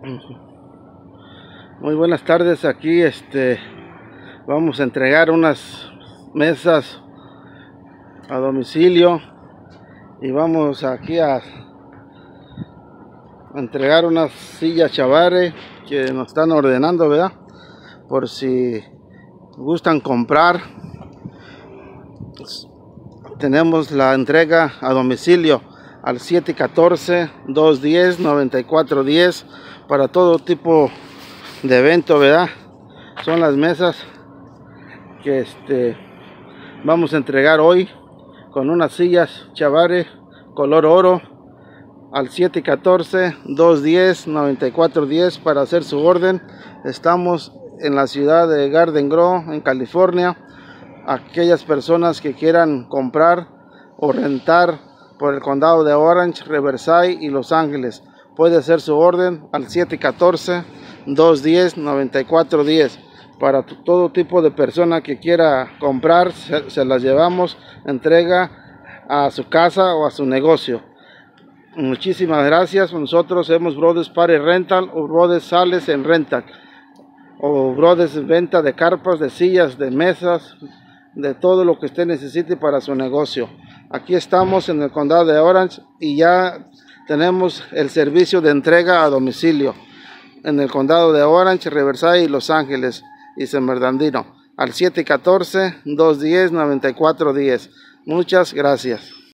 Muy buenas tardes. Aquí vamos a entregar unas mesas a domicilio y vamos aquí a entregar unas sillas Chavare que nos están ordenando, ¿verdad? Por si gustan comprar, tenemos la entrega a domicilio al 714-210-9410 para todo tipo de evento, ¿verdad? Son las mesas que vamos a entregar hoy con unas sillas Chavare color oro al 714-210-9410 para hacer su orden. Estamos en la ciudad de Garden Grove, en California. Aquellas personas que quieran comprar o rentar por el condado de Orange, Riverside y Los Ángeles, puede hacer su orden al 714-210-9410. Para todo tipo de persona que quiera comprar, se las llevamos, entrega a su casa o a su negocio. Muchísimas gracias. Nosotros somos Brothers Party Rental o Brothers Sales en Rental, o Brothers Venta de carpas, de sillas, de mesas, de todo lo que usted necesite para su negocio. Aquí estamos en el condado de Orange y ya tenemos el servicio de entrega a domicilio en el condado de Orange, Riverside y Los Ángeles y San Bernardino al 714-210-9410. Muchas gracias.